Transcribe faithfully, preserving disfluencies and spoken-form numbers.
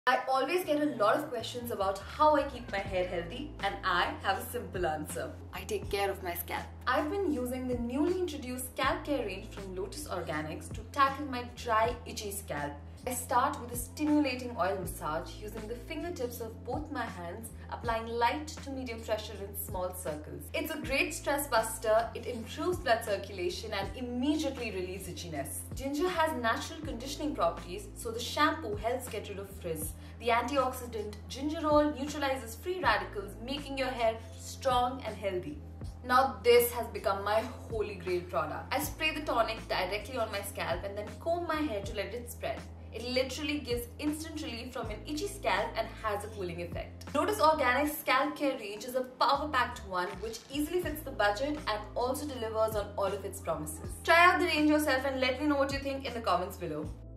I always get a lot of questions about how I keep my hair healthy, and I have a simple answer. I take care of my scalp. I've been using the newly introduced scalp care range from Lotus Organics to tackle my dry, itchy scalp. I start with a stimulating oil massage using the fingertips of both my hands, applying light to medium pressure in small circles. It's a great stress buster, it improves blood circulation and immediately relieves itchiness. Ginger has natural conditioning properties, so the shampoo helps get rid of frizz. The antioxidant gingerol neutralizes free radicals, making your hair strong and healthy. Now this has become my holy grail product. I spray the tonic directly on my scalp and then comb my hair to let it spread. It literally gives instant relief from an itchy scalp and has a cooling effect. Lotus Organics Scalp Care range is a power-packed one which easily fits the budget and also delivers on all of its promises. Try out the range yourself and let me know what you think in the comments below.